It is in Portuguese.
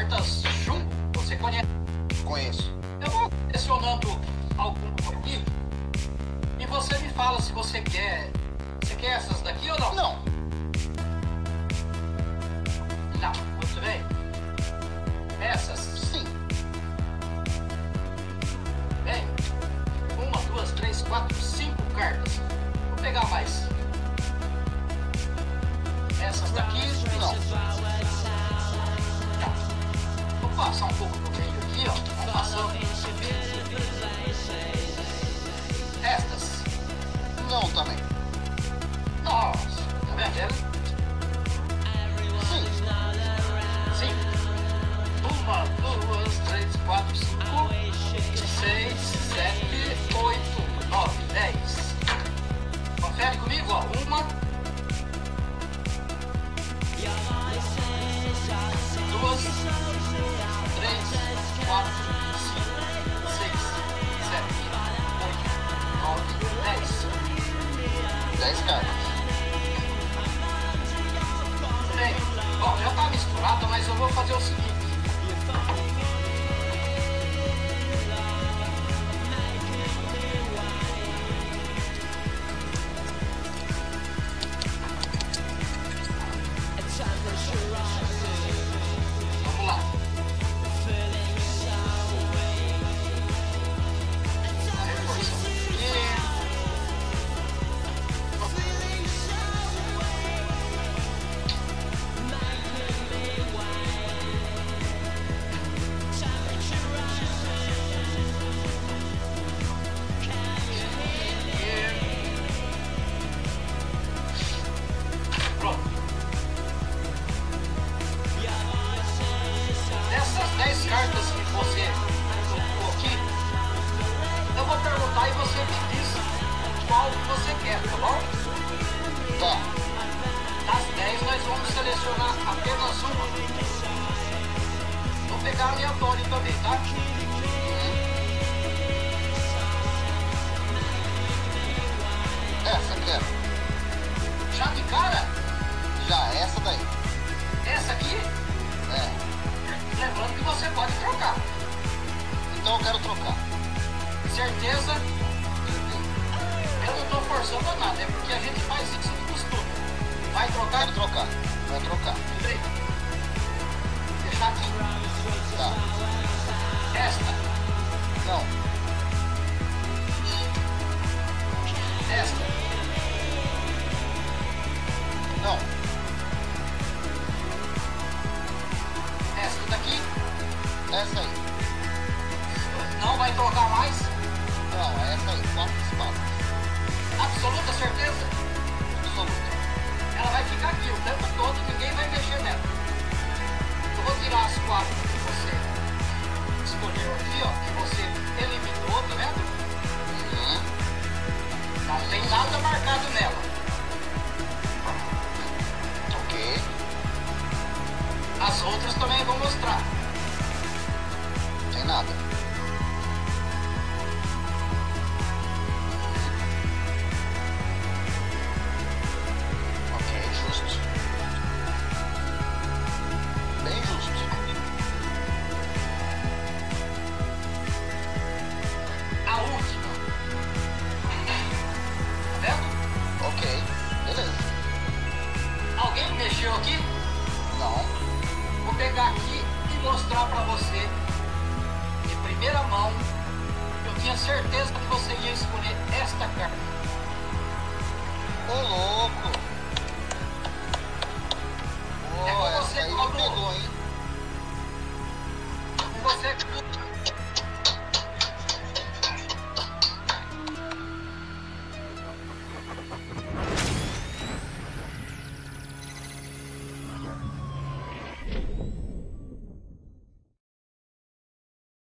cartas Jumbo. Você conhece? Conheço. Eu vou selecionando algumas aqui e você me fala se você quer. Você quer essas daqui ou não? Não. Não, muito bem. Essas? Sim. Bem, 1, 2, 3, 4, 5 cartas. Vou pegar mais. Essas daqui? Não. Tá. Vou passar um pouco no meio aqui, ó. Vamos passando. Estas? Não também. Nossa, tá vendo? Sim. Sim. 1, 2, 3, 4, 5, 6, 7, 8, 9, 10. Confere comigo, ó. 1, 2, 3, 4, 5, 6, 7, 8, 9, 10. 10 cartas. Bem, bom, já tá misturado, mas eu vou fazer o seguinte. Vamos lá. A reforçação aqui. Pronto. Dessas 10 cartas que você colocou aqui, eu vou perguntar e você me diz qual que você quer, tá bom? Tá. Das 10 nós vamos selecionar apenas uma. Vou pegar aleatório também, tá? Essa quero. Já de cara, Já essa daí. essa aqui, É. lembrando que você pode trocar. Então eu quero trocar. Certeza? Eu não tô forçando nada, é porque a gente faz isso de costume. Vai trocar? Quero trocar. Vou trocar. Peraí. Deixar aqui. Tá. Esta, Não. esta, Não. esta daqui. Essa aí. Não vai trocar mais? Não, essa aí. 4 espadas. Absoluta certeza? Absoluta. Ela vai ficar aqui o tempo todo, ninguém vai mexer nela. Eu vou tirar as 4 que você escolheu aqui, ó, que você eliminou, tá vendo? Uhum. Não tem nada marcado nela. Ok. As outras também eu vou mostrar. Tem nada. Ok, justo. Bem justo. A última. Tá vendo? Ok. Beleza. Alguém mexeu aqui? Não. Vou pegar aqui e mostrar pra você de primeira mão. Eu tinha certeza que você ia escolher esta carta. Ô, louco.